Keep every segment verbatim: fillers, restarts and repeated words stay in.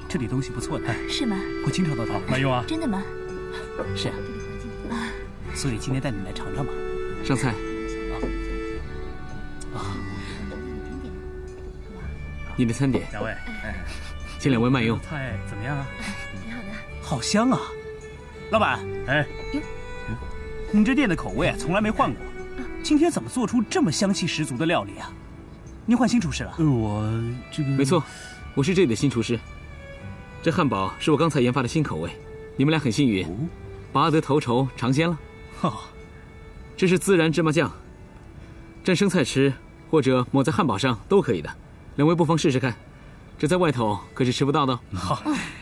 这里东西不错的。 是吗？ 我经常到这儿。 慢用啊！ 真的吗？ 是啊。啊，所以今天带你来尝尝嘛。 上菜。 啊。啊。 你的餐点。 两位，哎， 请两位慢用。 菜怎么样啊？ 挺好的。 好香啊！老板， 哎， 你这店的口味啊，从来没换过。今天怎么做出这么香气十足的料理啊？你换新厨师了？ 呃，我这个…… 没错，我是这里的新厨师。这汉堡是我刚才研发的新口味，你们俩很幸运，拔得头筹尝鲜了。 哦， 这是孜然芝麻酱，蘸生菜吃或者抹在汉堡上都可以的。两位不妨试试看，这在外头可是吃不到的。 好。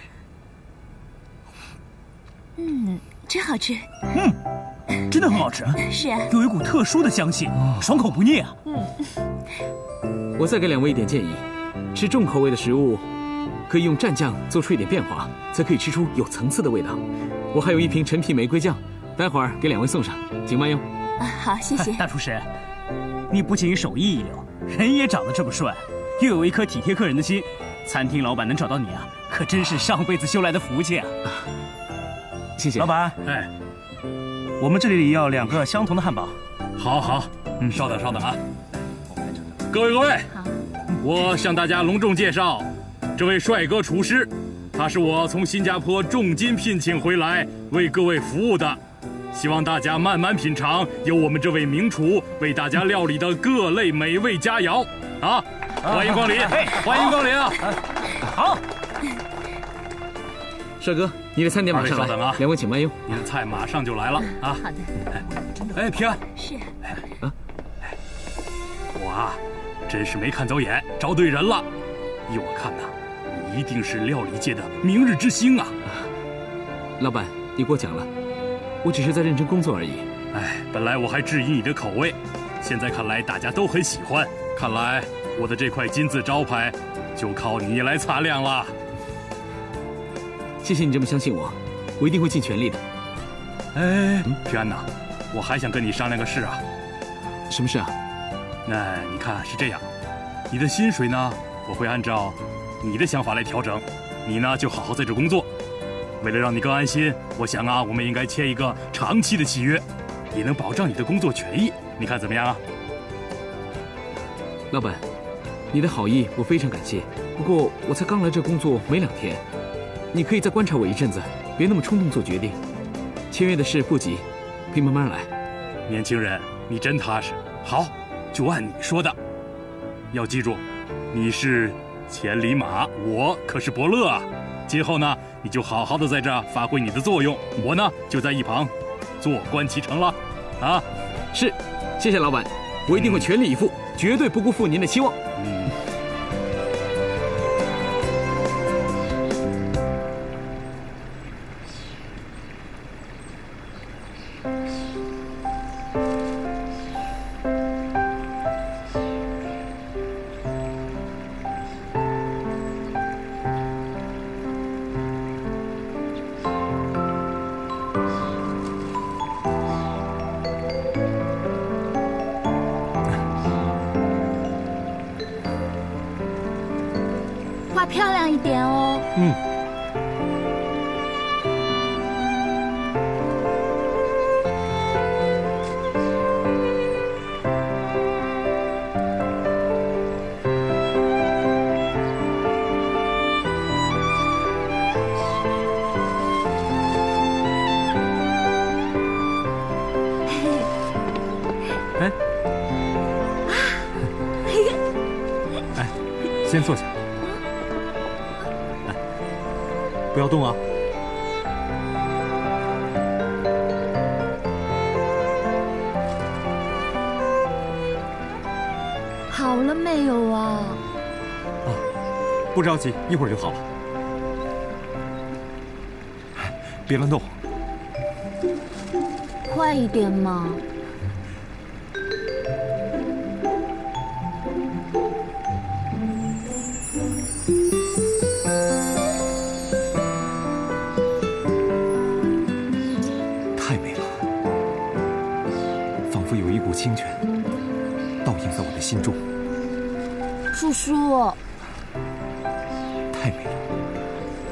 嗯，真好吃。 嗯，真的很好吃。 是啊， 有一股特殊的香气，爽口不腻啊。 嗯。 我再给两位一点建议，吃重口味的食物，可以用蘸酱做出一点变化，才可以吃出有层次的味道。我还有一瓶陈皮玫瑰酱，待会儿给两位送上，请慢用。 啊，好，谢谢。 大厨师，你不仅手艺一流，人也长得这么帅，又有一颗体贴客人的心，餐厅老板能找到你啊，可真是上辈子修来的福气啊！ 谢谢老板。 哎， 我们这里要两个相同的汉堡。 好好，嗯，稍等稍等啊。各位各位，我向大家隆重介绍这位帅哥厨师，他是我从新加坡重金聘请回来为各位服务的，希望大家慢慢品尝由我们这位名厨为大家料理的各类美味佳肴啊！欢迎光临，欢迎光临啊！ 好， 帅哥，你的餐点马上来， 稍等啊， 两位请慢用。 您的菜马上就来了啊！ 好的。 哎，平安。 是。 啊，我啊。真是没看走眼，找对人了。依我看呐，你一定是料理界的明日之星啊！ 老板，你过奖了，我只是在认真工作而已。 哎，本来我还质疑你的口味，现在看来大家都很喜欢。看来我的这块金字招牌就靠你来擦亮了。 谢谢你这么相信我，我一定会尽全力的。 哎，平安呐，我还想跟你商量个事啊。 什么事啊？ 那你看是这样，你的薪水呢，我会按照你的想法来调整，你呢就好好在这工作。为了让你更安心，我想啊，我们应该签一个长期的契约，也能保障你的工作权益。你看怎么样啊？ 老板，你的好意我非常感谢，不过我才刚来这工作没两天，你可以再观察我一阵子，别那么冲动做决定。签约的事不急，可以慢慢来。 年轻人，你真踏实。好。就按你说的，要记住，你是千里马，我可是伯乐啊。今后呢，你就好好的在这发挥你的作用，我呢就在一旁坐观其成了。啊， 是，谢谢老板，我一定会全力以赴，嗯、绝对不辜负您的期望。 嗯。 漂亮一点哦。 嗯。 哎。哎，先坐下。不要动啊！ 好了没有啊？ 啊，不着急，一会儿就好了。别乱动。 快一点嘛！ 清泉倒映在我的心中。 叔叔， 太美了，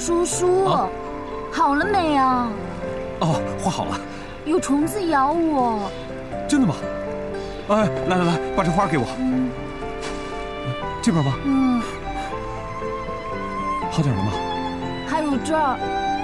叔叔，啊、好了没啊？ 哦，画好了。 有虫子咬我。 真的吗？哎，来来来，把这花给我。 嗯。 这边吗？ 嗯。 好点了吗？ 还有这儿。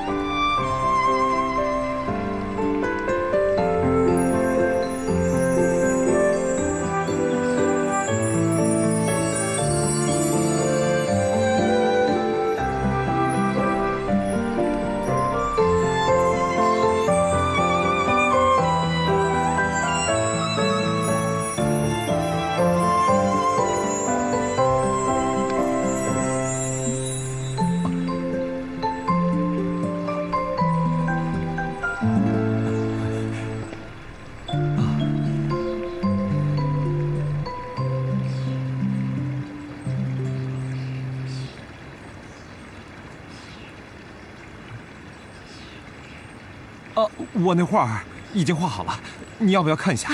我那画已经画好了，你要不要看一下？啊！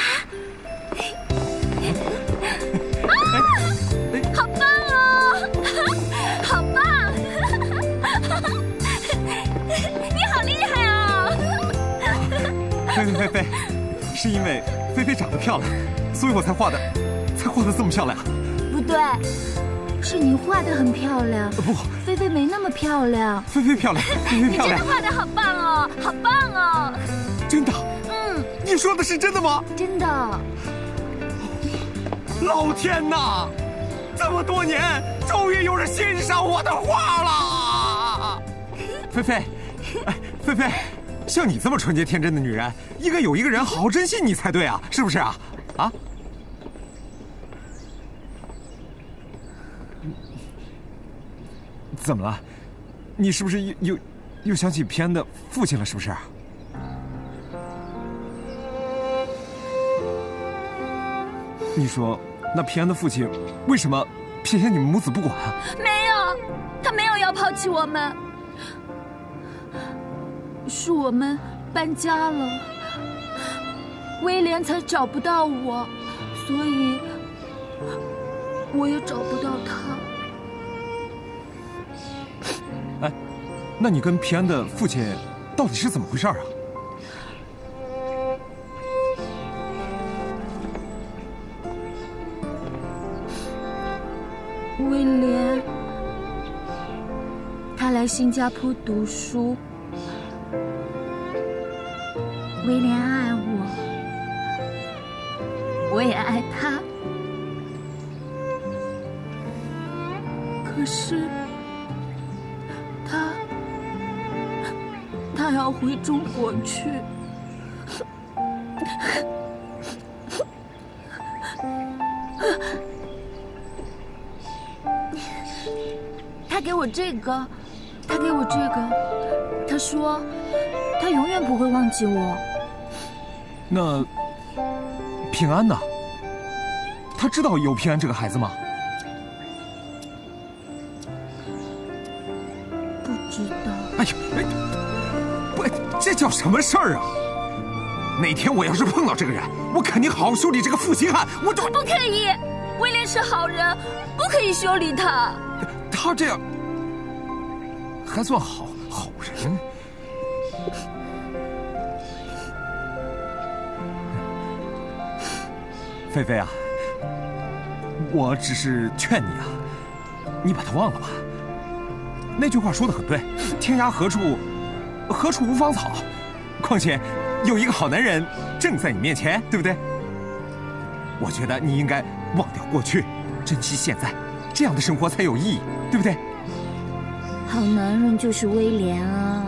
好棒哦！好棒！你好厉害哦！ 菲菲菲菲，是因为菲菲长得漂亮，所以我才画的，才画的这么漂亮。 不对，是你画的很漂亮。 不， 菲菲没那么漂亮。 菲菲漂亮，菲菲漂亮。 你真的画的好棒哦，好棒哦！ 真的？ 嗯。 你说的是真的吗？ 真的。 老天哪！这么多年，终于有人欣赏我的画了。菲菲，哎，菲菲，像你这么纯洁天真的女人，应该有一个人好好珍惜你才对啊，是不是啊？啊？怎么了？你是不是又又又想起平安的父亲了？是不是？你说，那平安的父亲为什么撇下你们母子不管啊？ 没有，他没有要抛弃我们，是我们搬家了，威廉才找不到我，所以我也找不到他。 哎，那你跟平安的父亲到底是怎么回事啊？ 威廉，他来新加坡读书。威廉爱我，我也爱他。可是，他，他要回中国去。他给我这个，他给我这个，他说，他永远不会忘记我。 那平安呢？他知道有平安这个孩子吗？ 不知道。 哎呀，哎，不，这叫什么事儿啊？哪天我要是碰到这个人，我肯定好好修理这个负心汉。我就不可以，威廉是好人，不可以修理他。 他这样还算好好人。菲菲啊，我只是劝你啊，你把他忘了吧。那句话说得很对，天涯何处何处无芳草。况且有一个好男人正在你面前，对不对？我觉得你应该忘掉过去，珍惜现在，这样的生活才有意义，对不对？ 好男人就是威廉啊！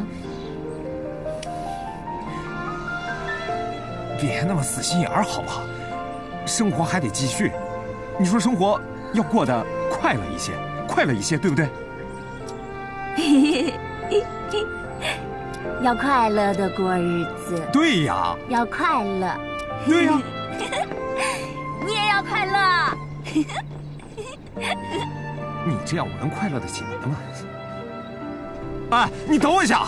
别那么死心眼儿好不好？生活还得继续。你说生活要过得快乐一些，快乐一些，对不对？ 要快乐的过日子。 对呀。要快乐。 对呀。 你也要快乐。 你这样我能快乐得起来吗？哎，你等我一下。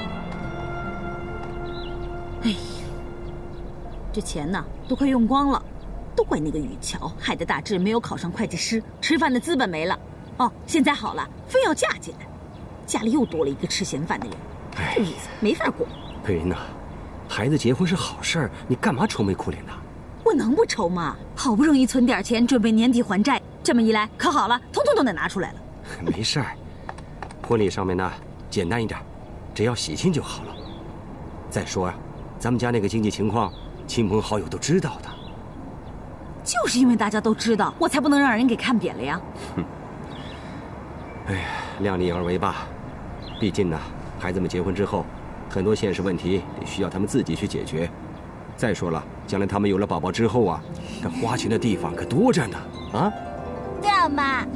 哎呀，这钱呢都快用光了，都怪那个雨乔，害得大志没有考上会计师，吃饭的资本没了。哦，现在好了，非要嫁进来。 家里又多了一个吃闲饭的人，这日子没法过。 佩云呐，孩子结婚是好事儿，你干嘛愁眉苦脸的？ 我能不愁吗？好不容易存点钱，准备年底还债，这么一来可好了，通通都得拿出来了。 没事儿，婚礼上面呢简单一点，只要喜庆就好了。再说啊，咱们家那个经济情况，亲朋好友都知道的。 就是因为大家都知道，我才不能让人给看扁了呀。 哼，哎呀，量力而为吧。毕竟呢，孩子们结婚之后，很多现实问题得需要他们自己去解决。再说了，将来他们有了宝宝之后啊，这花钱的地方可多着呢。啊？ 对啊，妈。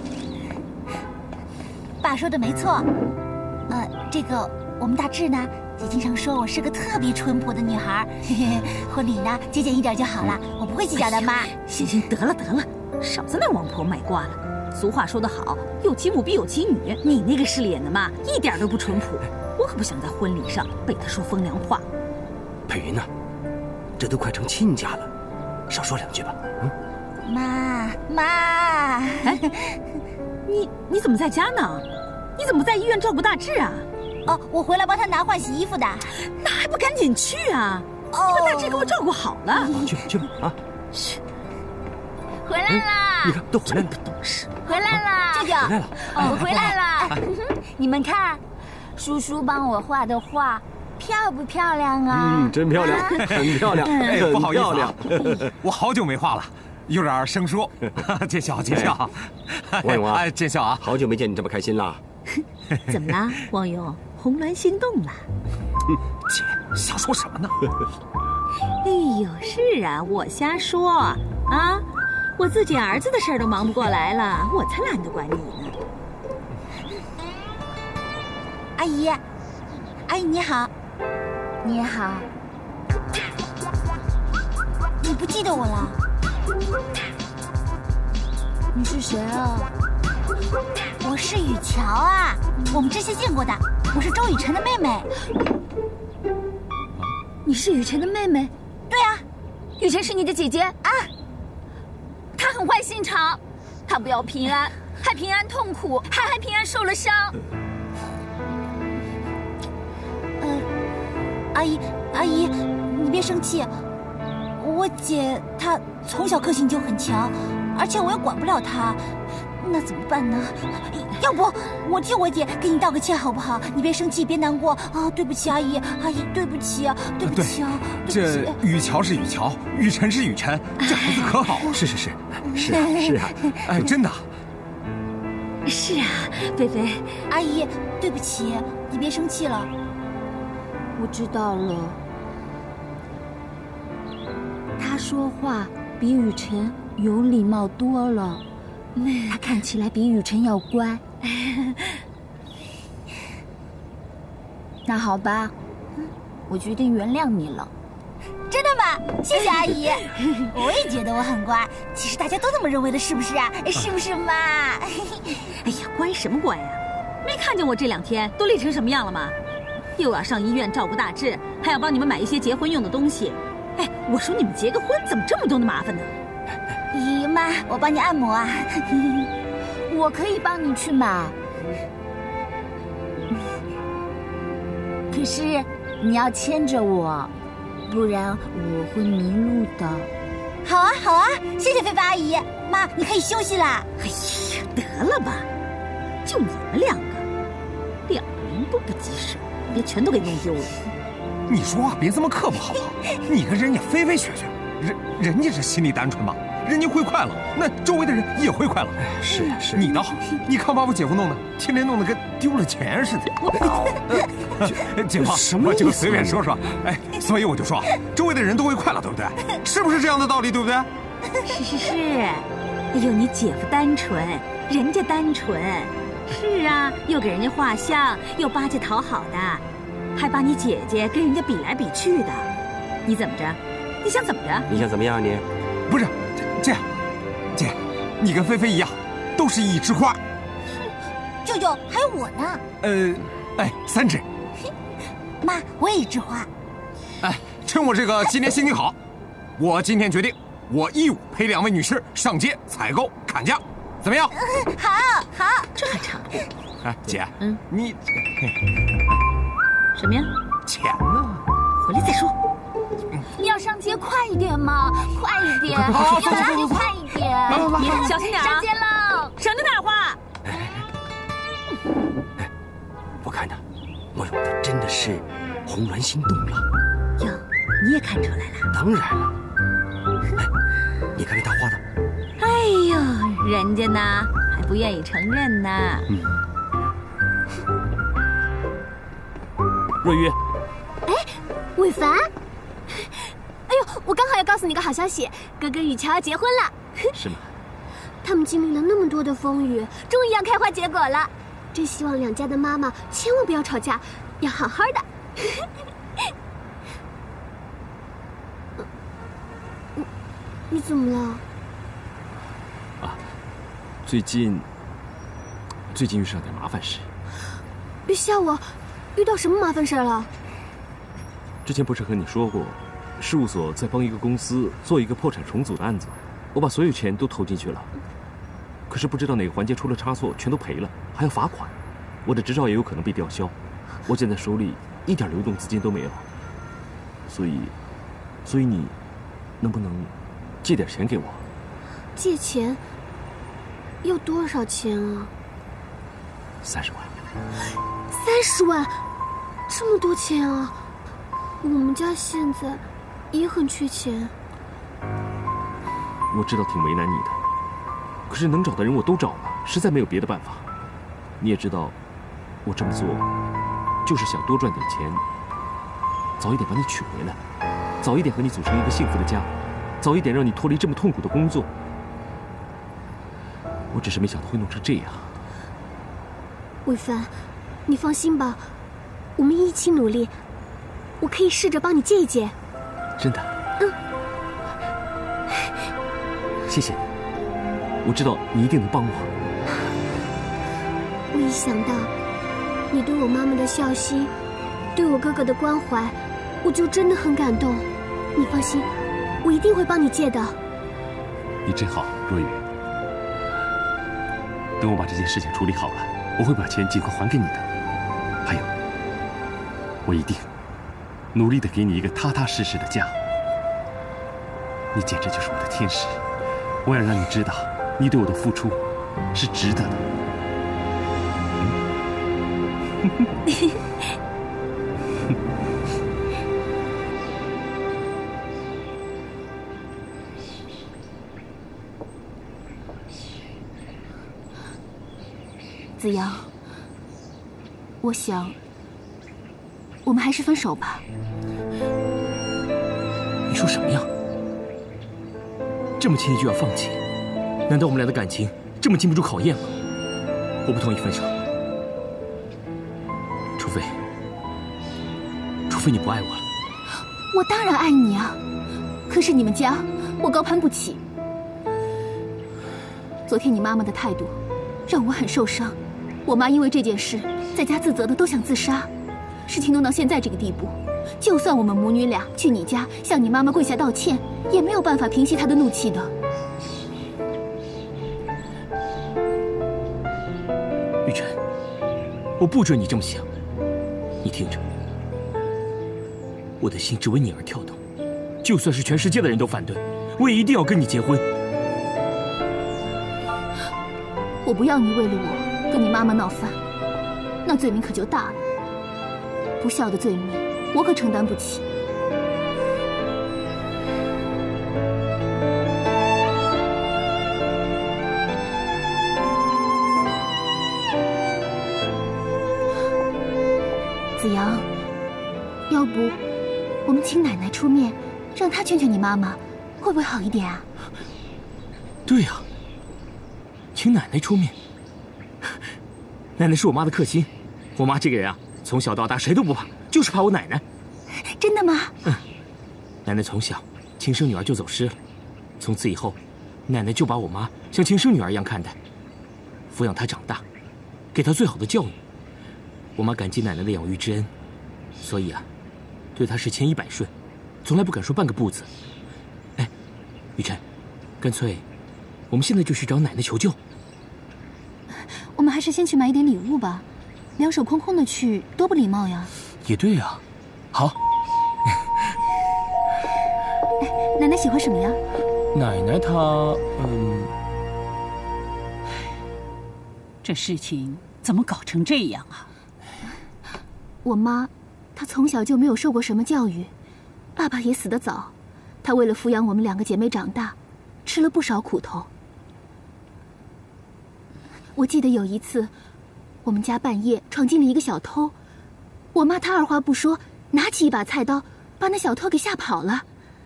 爸说的没错。呃，这个我们大志呢，也经常说我是个特别淳朴的女孩。嘿嘿，婚礼呢，节俭一点就好了，我不会计较的，妈。 行行，得了得了，少在那王婆卖瓜了。俗话说得好，有其母必有其女。你那个势利眼的妈，一点都不淳朴。我可不想在婚礼上被她说风凉话。 佩云呐，这都快成亲家了，少说两句吧。嗯。 妈妈， 哎，你你怎么在家呢？你怎么不在医院照顾大志啊？ 哦，我回来帮他拿换洗衣服的。 那还不赶紧去啊！ 哦， 你把大志给我照顾好了。 去吧去吧啊！ 去。 回来啦！ 你看都回来了， 不懂事。 回来啦！舅舅， 回来了， 我回来了。你们看，叔叔帮我画的画，漂不漂亮啊？ 嗯，真漂亮，很漂亮， 哎，不好意思啊， 我好久没画了，有点生疏。见笑见笑。 王勇啊， 哎，见笑啊！ 好久没见你这么开心了。 怎么了，王勇？红鸾心动了？ 姐，瞎说什么呢？ 哎呦，是啊，我瞎说啊！我自己儿子的事儿都忙不过来了，我才懒得管你呢。 阿姨，阿姨你好。你好。你不记得我了？你是谁啊？我是雨乔啊，我们之前见过的。我是周雨辰的妹妹。 你是雨辰的妹妹？ 对啊， 雨辰是你的姐姐啊。 她很坏心肠，她不要平安，害平安痛苦，还害平安受了伤。 呃，阿姨，阿姨，你别生气。我姐她从小个性就很强，而且我也管不了她。那怎么办呢？要不我替我姐给你道个歉好不好？你别生气，别难过啊！对不起，阿姨，阿姨，对不起啊，对不起啊！ 这雨乔是雨乔，雨辰是雨辰，这孩子可好？ 是是是，是啊是啊， 哎，真的。 是啊，菲菲， 阿姨，对不起，你别生气了。 我知道了。他说话比雨辰有礼貌多了。他看起来比雨辰要乖。那好吧，我决定原谅你了。 真的吗？谢谢阿姨。我也觉得我很乖，其实大家都这么认为的，是不是啊？是不是嘛？ 哎呀，乖什么乖呀？没看见我这两天都累成什么样了吗？又要上医院照顾大志，还要帮你们买一些结婚用的东西。哎，我说你们结个婚怎么这么多的麻烦呢？ 姨妈，我帮你按摩啊。 我可以帮你去买，可是你要牵着我，不然我会迷路的。 好啊，好啊，谢谢菲菲阿姨。妈，你可以休息啦。 哎呀，得了吧，就你们两个，两个人都不及时，别全都给弄丢了。 你说话别这么刻薄好不好？你跟人家菲菲学学，人人家是心里单纯嘛。人家会快乐，那周围的人也会快乐。 是啊是， 你倒好，你看把我姐夫弄的，天天弄得跟丢了钱似的。姐夫，我就随便说说，哎，所以我就说，周围的人都会快乐，对不对？是不是这样的道理，对不对？ 是是是。哎呦，你姐夫单纯，人家单纯。是啊，又给人家画像，又巴结讨好的，还把你姐姐跟人家比来比去的。你怎么着？你想怎么着？ 你想怎么样？你不是。这样，姐，你跟菲菲一样，都是一枝花。 舅舅，还有我呢。 呃，哎，三枝。 妈，我也一枝花。 哎，趁我这个今年心情好，我今天决定，我义务陪两位女士上街采购砍价， 怎么样？ 好，好， 这还差不多。 哎，姐， 嗯， 你什么呀？ 钱呢？ 回来再说。 要上街快一点嘛，快一点， 快快快要上街快一点。 你小心点啊！ 上街喽， 省着点花。 哎，我看呐，莫勇他真的是红鸾心动了。 哟，你也看出来了？ 当然了。哎，你看看他画的。 哎呦，人家呢还不愿意承认呢。 嗯。 若约， 哎，伟凡。哎呦，我刚好要告诉你个好消息，哥哥雨乔要结婚了。 是吗？ 他们经历了那么多的风雨，终于要开花结果了。真希望两家的妈妈千万不要吵架，要好好的。你你怎么了？ 啊，最近最近遇上点麻烦事。 别吓我，遇到什么麻烦事了？ 之前不是和你说过，事务所在帮一个公司做一个破产重组的案子，我把所有钱都投进去了，可是不知道哪个环节出了差错，全都赔了，还要罚款，我的执照也有可能被吊销，我现在手里一点流动资金都没有，所以，所以你能不能借点钱给我？ 借钱？要多少钱啊？ 三十万。 三十万，这么多钱啊！我们家现在也很缺钱。 我知道挺为难你的，可是能找的人我都找了，实在没有别的办法。你也知道，我这么做就是想多赚点钱，早一点把你娶回来，早一点和你组成一个幸福的家，早一点让你脱离这么痛苦的工作。我只是没想到会弄成这样。 伟凡，你放心吧，我们一起努力，我可以试着帮你借一借。 真的？ 嗯。 谢谢你，我知道你一定能帮我。 我一想到你对我妈妈的孝心，对我哥哥的关怀，我就真的很感动。你放心，我一定会帮你借的。 你真好，若雨。等我把这件事情处理好了，我会把钱尽快还给你的。还有，我一定努力的给你一个踏踏实实的家。你简直就是我的天使，我要让你知道，你对我的付出是值得的。嗯子阳，我想，我们还是分手吧。 你说什么呀？这么轻易就要放弃？难道我们俩的感情这么经不住考验吗？我不同意分手，除非，除非你不爱我了。 我当然爱你啊，可是你们家我高攀不起。昨天你妈妈的态度让我很受伤。我妈因为这件事在家自责的都想自杀，事情弄到现在这个地步，就算我们母女俩去你家向你妈妈跪下道歉，也没有办法平息她的怒气的。 玉晨，我不准你这么想。你听着，我的心只为你而跳动，就算是全世界的人都反对，我也一定要跟你结婚。 我不要你为了我跟你妈妈闹翻，那罪名可就大了。不孝的罪名，我可承担不起。子阳，要不我们请奶奶出面，让她劝劝你妈妈，会不会好一点啊？ 对呀，请奶奶出面。奶奶是我妈的克星，我妈这个人啊，从小到大谁都不怕，就是怕我奶奶。 真的吗？ 嗯，奶奶从小亲生女儿就走失了，从此以后，奶奶就把我妈像亲生女儿一样看待，抚养她长大，给她最好的教育。我妈感激奶奶的养育之恩，所以啊，对她是千依百顺，从来不敢说半个不字。哎，雨辰，干脆我们现在就去找奶奶求救。 还是先去买一点礼物吧，两手空空的去多不礼貌呀。 也对呀，好。 奶奶喜欢什么呀？ 奶奶她，嗯， 这事情怎么搞成这样啊？ 我妈，她从小就没有受过什么教育，爸爸也死得早，她为了抚养我们两个姐妹长大，吃了不少苦头。我记得有一次，我们家半夜闯进了一个小偷，我妈她二话不说，拿起一把菜刀，把那小偷给吓跑了。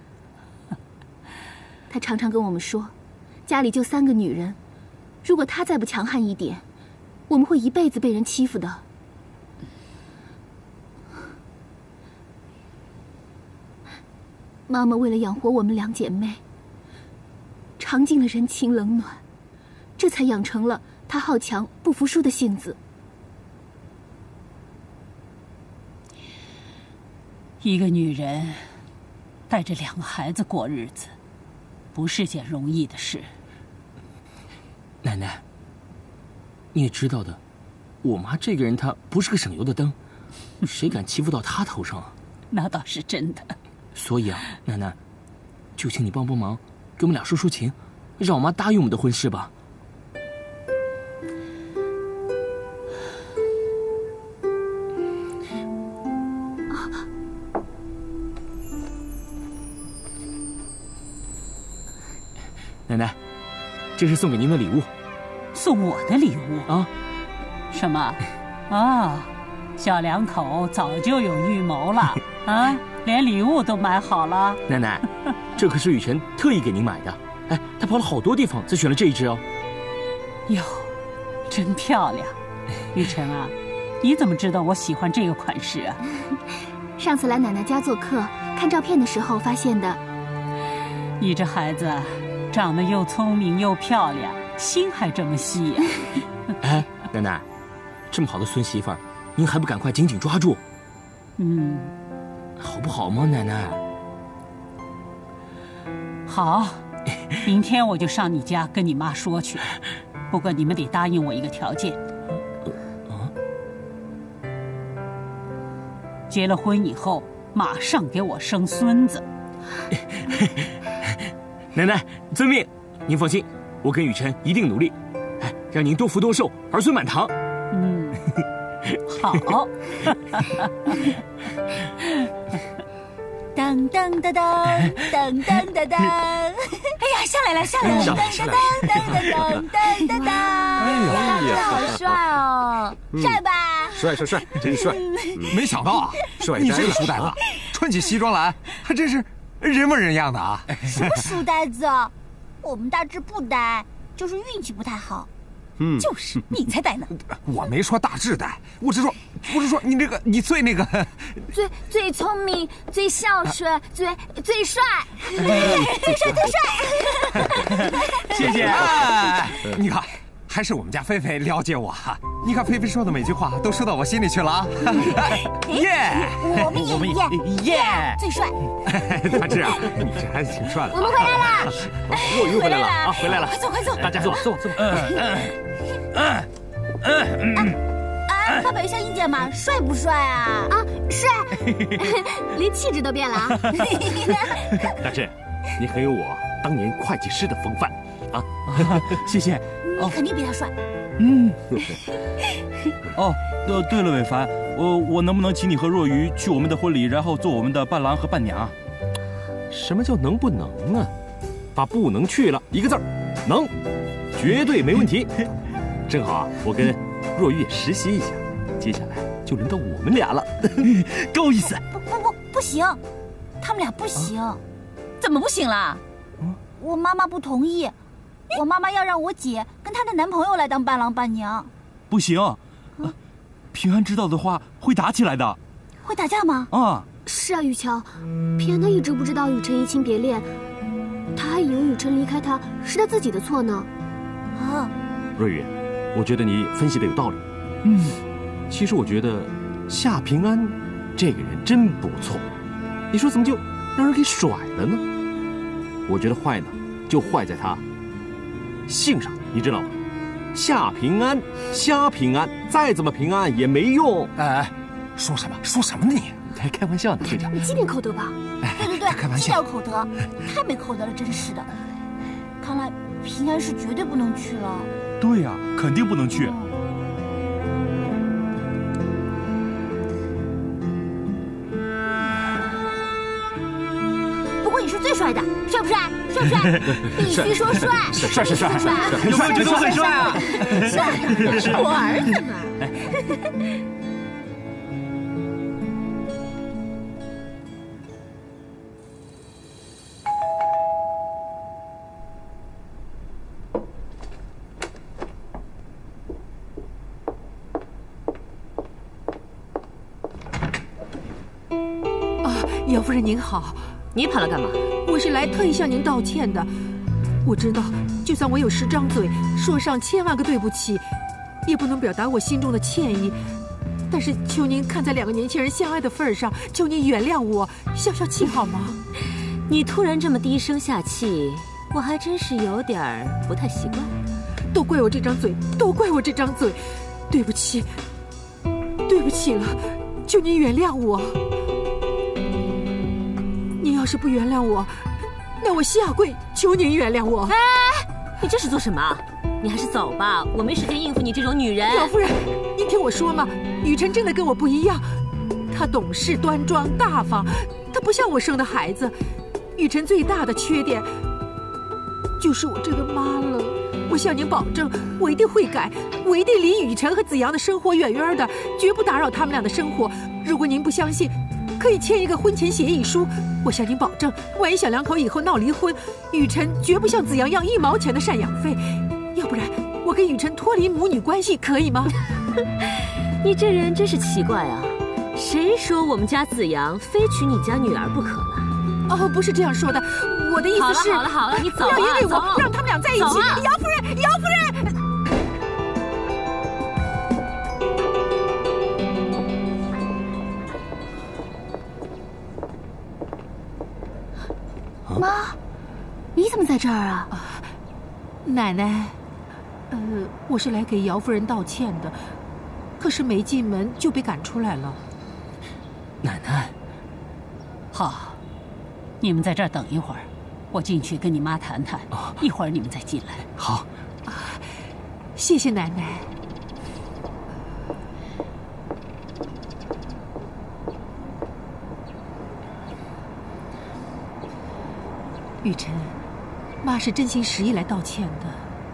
她常常跟我们说，家里就三个女人，如果她再不强悍一点，我们会一辈子被人欺负的。妈妈为了养活我们两姐妹，尝尽了人情冷暖，这才养成了她好强不服输的性子。 一个女人带着两个孩子过日子，不是件容易的事。 奶奶，你也知道的，我妈这个人她不是个省油的灯，谁敢欺负到她头上啊？ 那倒是真的。 所以啊，奶奶，就请你帮帮忙，给我们俩说说情，让我妈答应我们的婚事吧。奶奶，这是送给您的礼物。 送我的礼物啊？ 什么？啊，小两口早就有预谋了啊，连礼物都买好了。 奶奶，这可是雨辰特意给您买的。哎，他跑了好多地方才选了这一只哦。 哟，真漂亮。雨辰啊，你怎么知道我喜欢这个款式啊？ 上次来奶奶家做客，看照片的时候发现的。 你这孩子长得又聪明又漂亮，心还这么细呀、 啊！哎，奶奶，这么好的孙媳妇儿，您还不赶快紧紧抓住？ 嗯， 好不好嘛，奶奶？ 好，明天我就上你家跟你妈说去。不过你们得答应我一个条件。 啊？ 结了婚以后，马上给我生孙子。 奶奶，遵命。您放心，我跟雨辰一定努力，哎，让您多福多寿，儿孙满堂。 嗯，好。 当当当当当当当当！哎呀，下来了，下来了！当当当当当当当当！ 哎呀， 大哥好帅哦，帅吧？ 帅帅帅，真帅！ 没想到啊， 帅你这个书呆子，穿起西装来还真是人模人样的啊！ 什么书呆子？我们大致不呆，就是运气不太好。 嗯， 就是你才呆呢。 我没说大志呆，我是说，我是说你这个你最那个， 最最聪明、最孝顺、最最帅， 最帅最帅。 谢谢。哎，你看，还是我们家菲菲了解我。你看菲菲说的每句话都说到我心里去了啊！ 耶，我们也耶耶最帅。 大志啊，你这孩子挺帅的。 我们回来了， 若愚回来了啊，回来了， 快坐快坐， 大家坐坐坐。 嗯嗯嗯嗯。啊，发表一下意见嘛，帅不帅啊？ 啊，帅，连气质都变了啊！ 大志，你很有我当年会计师的风范啊！ 谢谢。 你肯定比他帅。 嗯。哦，呃，对了，伟凡，我我能不能请你和若愚去我们的婚礼，然后做我们的伴郎和伴娘？ 什么叫能不能啊？把不能去了一个字儿，能，绝对没问题。正好啊，我跟若愚也实习一下，接下来就轮到我们俩了，够意思。 不不不，不行，他们俩不行。啊、 怎么不行啦？ 我妈妈不同意。我妈妈要让我姐跟她的男朋友来当伴郎伴娘。 不行，啊、平安知道的话会打起来的。 会打架吗？ 啊， 是啊，雨乔，平安他一直不知道雨辰移情别恋，他还以为雨辰离开他是他自己的错呢。 啊， 若愚，我觉得你分析的有道理。 嗯， 其实我觉得夏平安这个人真不错，你说怎么就让人给甩了呢？我觉得坏呢，就坏在他性上，你知道吗？ 下平安，瞎平安，再怎么平安也没用。 哎，说什么说什么呢你？ 还开玩笑呢，队长。 你积点口德吧。 对对对， 开玩笑， 积点口德，太没口德了，真是的。看来平安是绝对不能去了。 对呀、啊，肯定不能去。 不过你是最帅的，帅不帅？帅不帅？必须说帅！ 帅帅帅！ 有没有觉得我很帅啊？ 帅，是我儿子嘛。 姚夫人您好， 你跑来干嘛？ 我是来特意向您道歉的。我知道，就算我有十张嘴，说上千万个对不起，也不能表达我心中的歉意。但是求您看在两个年轻人相爱的份上，求您原谅我，消消气好吗？ 你突然这么低声下气，我还真是有点儿不太习惯。 都怪我这张嘴，都怪我这张嘴，对不起，对不起了，求您原谅我。您要是不原谅我，那我下跪求您原谅我。 哎，你这是做什么？你还是走吧，我没时间应付你这种女人。 老夫人，您听我说嘛，雨辰真的跟我不一样，他懂事端庄大方，他不像我生的孩子。雨辰最大的缺点就是我这个妈了。我向您保证，我一定会改，我一定离雨辰和子阳的生活远远的，绝不打扰他们俩的生活。如果您不相信，可以签一个婚前协议书。我向您保证，万一小两口以后闹离婚，雨辰绝不向子阳要一毛钱的赡养费。要不然，我跟雨辰脱离母女关系，可以吗？ 你这人真是奇怪啊！谁说我们家子阳非娶你家女儿不可了？ 哦，不是这样说的，我的意思是…… 好了好了好了，你走啊！ 不要因为我走让他们俩在一起。 啊、 姚夫人，姚夫人。 妈，你怎么在这儿啊？ 奶奶，呃，我是来给姚夫人道歉的，可是没进门就被赶出来了。 奶奶，好，你们在这儿等一会儿，我进去跟你妈谈谈，哦、一会儿你们再进来。 好， 啊，谢谢奶奶。雨辰，妈是真心实意来道歉的。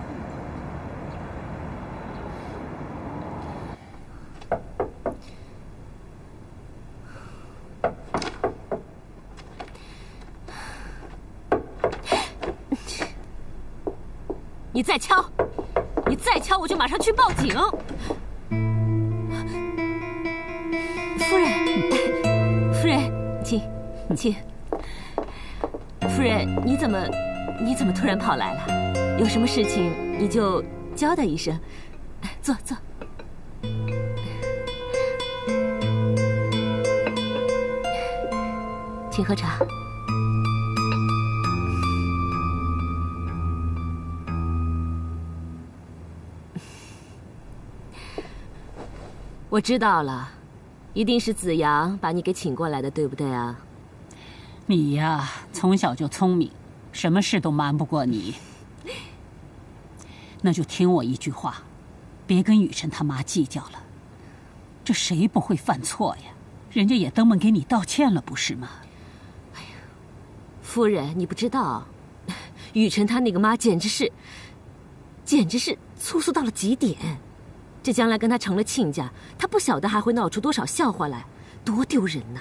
你再敲，你再敲，我就马上去报警。夫人，夫人，请，请。夫人，你怎么，你怎么突然跑来了？有什么事情你就交代一声。坐坐。请喝茶。我知道了，一定是子阳把你给请过来的，对不对啊？ 你呀，从小就聪明，什么事都瞒不过你。那就听我一句话，别跟雨辰他妈计较了。这谁不会犯错呀？人家也登门给你道歉了，不是吗？ 哎呀，夫人，你不知道，雨辰他那个妈简直是，简直是粗俗到了极点。这将来跟他成了亲家，他不晓得还会闹出多少笑话来，多丢人呐！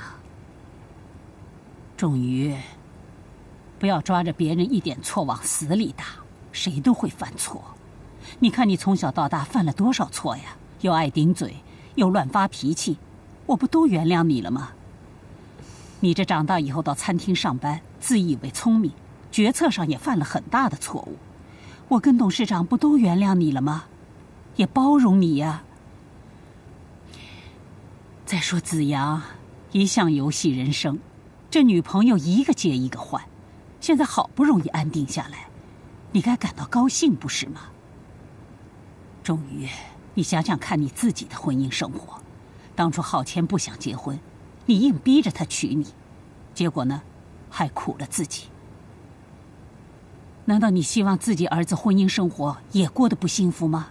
仲瑜，不要抓着别人一点错往死里打，谁都会犯错。你看你从小到大犯了多少错呀？又爱顶嘴，又乱发脾气，我不都原谅你了吗？你这长大以后到餐厅上班，自以为聪明，决策上也犯了很大的错误，我跟董事长不都原谅你了吗？也包容你呀。再说子阳，一向游戏人生，这女朋友一个接一个换，现在好不容易安定下来，你该感到高兴不是吗？ 仲宇，你想想看你自己的婚姻生活，当初浩谦不想结婚，你硬逼着他娶你，结果呢，还苦了自己。难道你希望自己儿子婚姻生活也过得不幸福吗？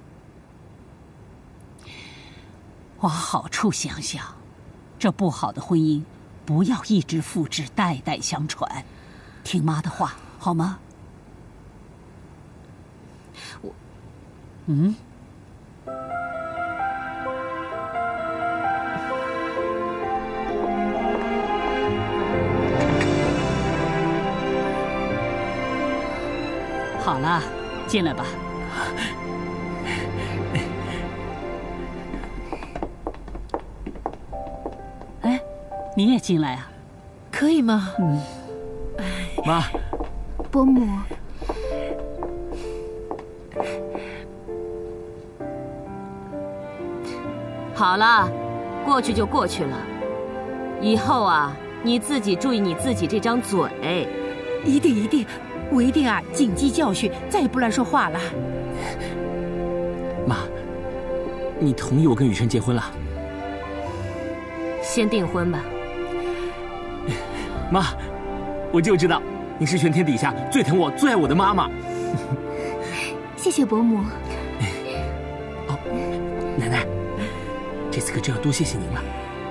往好处想想，这不好的婚姻不要一直复制，代代相传，听妈的话好吗？ 我， 嗯。好了，进来吧。哎，你也进来啊？ 可以吗？ 嗯。 妈， 伯母， 好了，过去就过去了。以后啊，你自己注意你自己这张嘴。 一定一定。我一定啊，谨记教训，再也不乱说话了。 妈，你同意我跟雨辰结婚了？ 先订婚吧。 妈，我就知道你是全天底下最疼我、最爱我的妈妈。 谢谢伯母。 哦，奶奶，这次可真要多谢谢您了。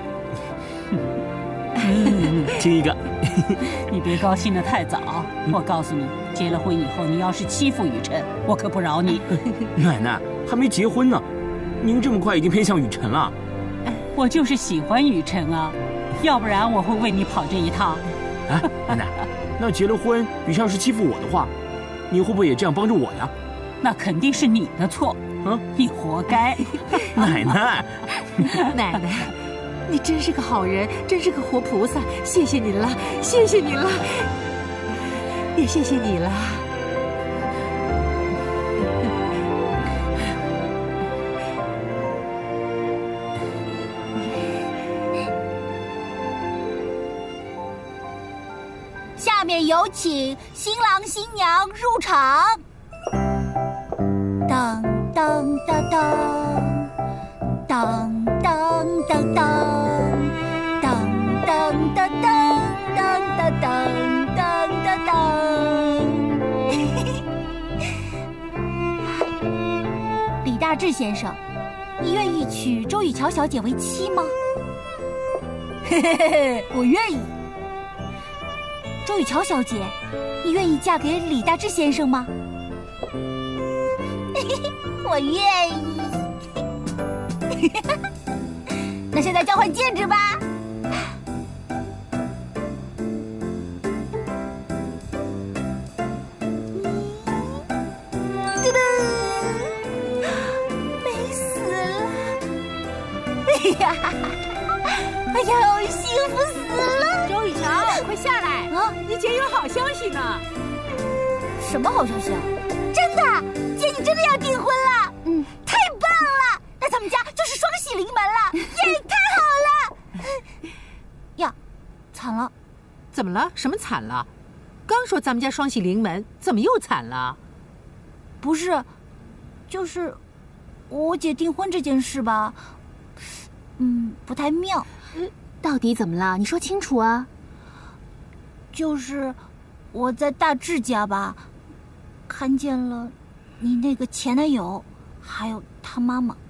嗯， 亲一个。 你别高兴得太早。我告诉你，结了婚以后，你要是欺负雨辰，我可不饶你。 奶奶还没结婚呢，您这么快已经偏向雨辰了？ 我就是喜欢雨辰啊，要不然我会为你跑这一趟。 啊，奶奶，那结了婚，雨辰要是欺负我的话，你会不会也这样帮着我呀？ 那肯定是你的错，嗯，你活该。 奶奶， 奶奶。你真是个好人，真是个活菩萨，谢谢你了，谢谢你了，也谢谢你了。 下面有请新郎新娘入场。当当当当，当当当当。当当当当当当当当当！李大志先生，你愿意娶周雨乔小姐为妻吗？嘿嘿嘿，我愿意。周雨乔小姐，你愿意嫁给李大志先生吗？嘿嘿，我愿意。那现在交换戒指吧。哎呀，幸福死了！ 周雨乔，快下来啊！你姐有好消息呢。 什么好消息啊？真的，姐你真的要订婚了？嗯，太棒了！那咱们家就是双喜临门了，耶，太好了！呀，惨了！ 怎么了？什么惨了？刚说咱们家双喜临门，怎么又惨了？ 不是，就是我姐订婚这件事吧。嗯，不太妙。 到底怎么了？你说清楚啊！ 就是我在大志家吧，看见了你那个前男友，还有他妈妈。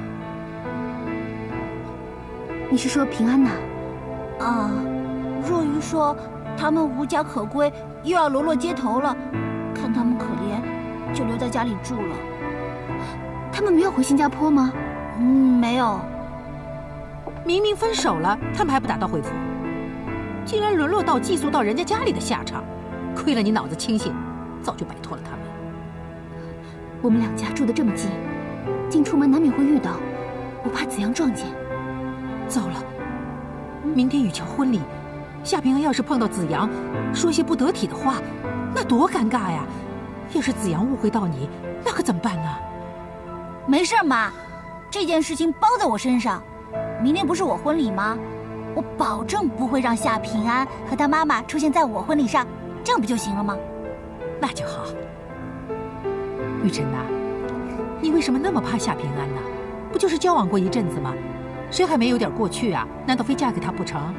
你是说平安呐？ 啊，若愚说他们无家可归，又要流落街头了，看他们可怜，就留在家里住了。 他们没有回新加坡吗？ 嗯，没有。 明明分手了，他们还不打道回府，竟然沦落到寄宿到人家家里的下场。亏了你脑子清醒，早就摆脱了他们。 我们两家住得这么近，进出门难免会遇到，我怕子阳撞见。 糟了，明天雨乔婚礼，夏平安要是碰到子阳，说些不得体的话，那多尴尬呀！要是子阳误会到你，那可怎么办呢？ 没事，妈，这件事情包在我身上。明天不是我婚礼吗？我保证不会让夏平安和他妈妈出现在我婚礼上，这样不就行了吗？ 那就好。雨辰呐，你为为什么那么怕夏平安呢？不就是交往过一阵子吗？谁还没有点过去啊？难道非嫁给他不成？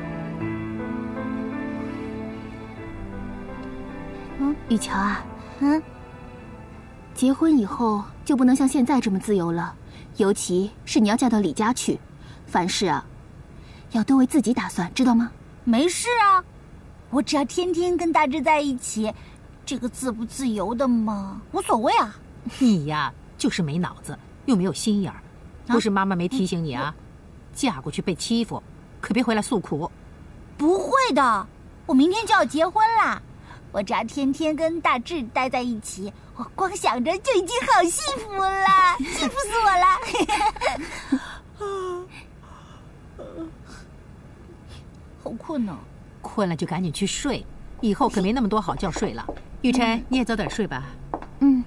嗯，雨乔啊，嗯，结婚以后就不能像现在这么自由了，尤其是你要嫁到李家去，凡事啊，要多为自己打算，知道吗？ 没事啊，我只要天天跟大志在一起，这个自不自由的嘛，无所谓啊。 你呀，就是没脑子，又没有心眼儿。不是妈妈没提醒你啊，嫁过去被欺负，可别回来诉苦。 不会的，我明天就要结婚啦。我只要天天跟大志待在一起，我光想着就已经好幸福了，幸福死我了。好困呢、啊， 困了就赶紧去睡，以后可没那么多好觉睡了。雨辰，嗯、你也早点睡吧。 嗯。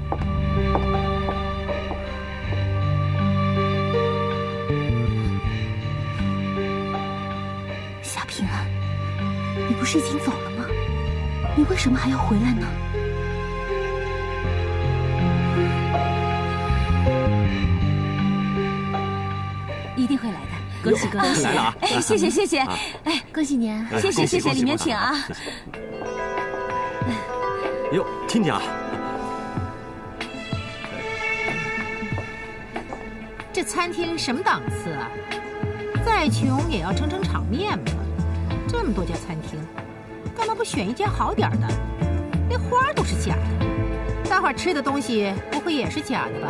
夏平安，你不是已经走了吗？你为什么还要回来呢？ 一定会来的，恭喜恭喜！ 来了啊！ 哎，谢谢谢谢！ 哎，恭喜您！ 谢谢谢谢，里面请啊！ 哟，亲家， 这餐厅什么档次啊？再穷也要撑撑场面嘛。这么多家餐厅，干嘛不选一家好点的？连花都是假的，待会儿吃的东西不会也是假的吧？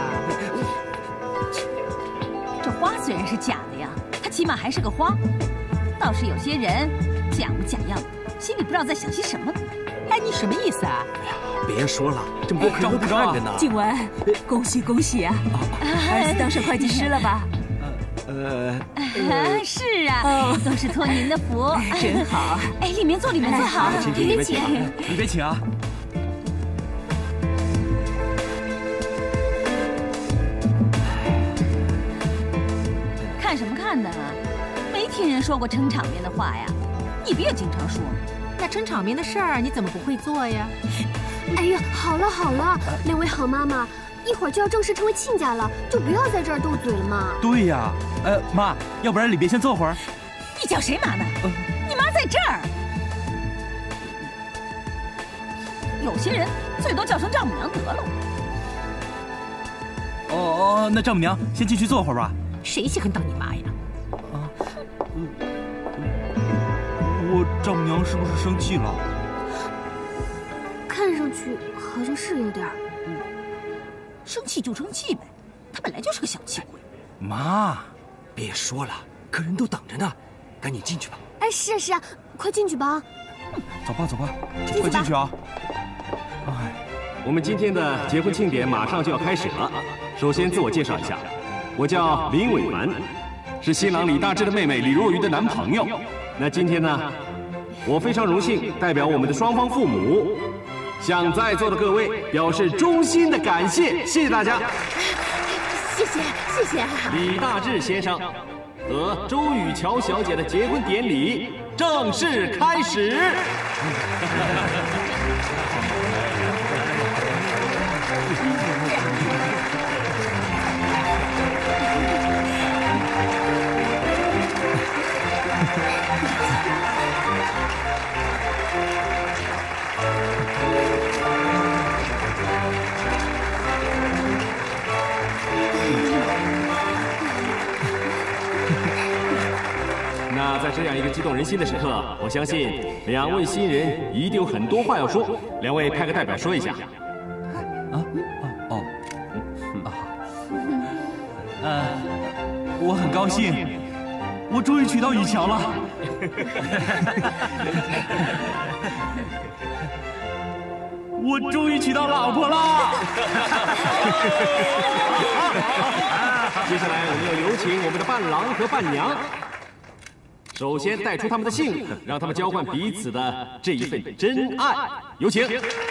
这花虽然是假的呀，它起码还是个花。倒是有些人假模假样，心里不知道在想些什么。 哎，你什么意思啊？ 哎呀，别说了，这么多客人都看着呢。 静雯，恭喜恭喜啊！儿子当上会计师了吧？ 呃， 呃是啊，都是托您的福， 真好。 哎，里面坐，里面坐，好， 里面请， 里面请啊。 看什么看呢？没听人说过撑场面的话呀，你别经常说。 那撑场面的事儿你怎么不会做呀？ 哎呀，好了好了，两位好妈妈，一会儿就要正式成为亲家了，就不要在这儿斗嘴了嘛。 对呀，呃，妈，要不然里边先坐会儿。 你叫谁妈呢？呃、你妈在这儿。有些人最多叫声丈母娘得了。 哦哦，那丈母娘先进去坐会儿吧。 谁稀罕当你妈呀？ 啊，嗯，我丈母娘是不是生气了？ 看上去好像是有点儿。 生气就生气呗，她本来就是个小气鬼。 妈， 别说了，客人都等着呢，赶紧进去吧。 哎，是啊是啊，快进去吧。 走吧走吧，快进去啊！ 哎，我们今天的结婚庆典马上就要开始了。首先自我介绍一下，我叫林伟凡，是新郎李大志的妹妹李若愚的男朋友。那今天呢，我非常荣幸代表我们的双方父母，向在座的各位表示衷心的感谢，谢谢大家。 谢谢谢谢。 李大志先生和周雨乔小姐的结婚典礼正式开始。那在这样一个激动人心的时刻，我相信两位新人一定有很多话要说。两位派个代表说一下。 啊啊哦，啊，呃，我很高兴，我终于娶到雨乔了。我终于娶到老婆了。 接下来我们要有请我们的伴郎和伴娘。首先带出他们的幸福，让他们交换彼此的这一份真爱。有请。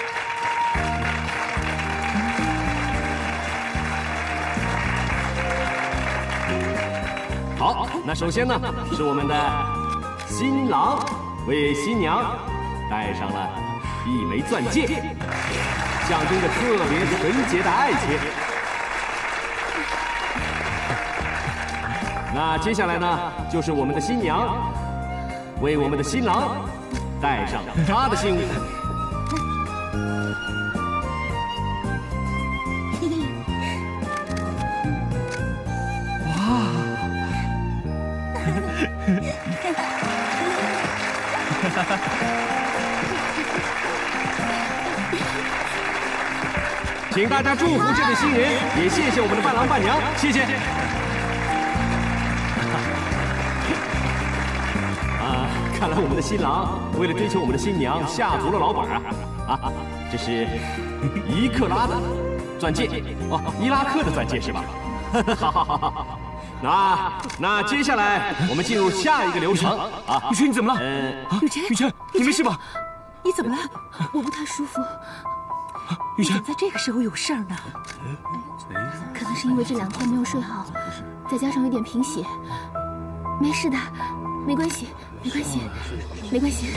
好，那首先呢，是我们的新郎为新娘戴上了一枚钻戒，象征着特别纯洁的爱情。 那接下来呢，就是我们的新娘为我们的新郎戴上他的新衣服。请大家祝福这对新人，也谢谢我们的伴郎伴娘，谢谢。啊，看来我们的新郎为了追求我们的新娘，下足了老本啊！啊，这是一克拉的钻戒哦，伊拉克的钻戒是吧？好好好好好。那那接下来我们进入下一个流程啊！ 雨辰，你怎么了？ 呃， 雨辰， 雨辰，你没事吧？ 你怎么了？ 我不太舒服。 雨辰， 在这个时候有事儿呢？ 可能是因为这两天没有睡好，再加上有点贫血。没事的，没关系，没关系，没关系。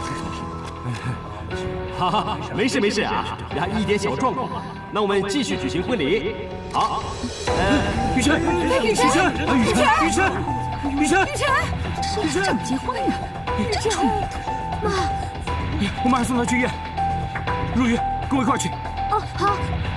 哈哈，没事没事啊，呀，一点小状况嘛。那我们继续举行婚礼。好，呃， 雨辰，雨辰，雨辰，雨辰，雨辰，雨辰， 雨辰，正结婚呢，这处女妈， 我马上送他去医院。若雨，跟我一块去。 哦，好。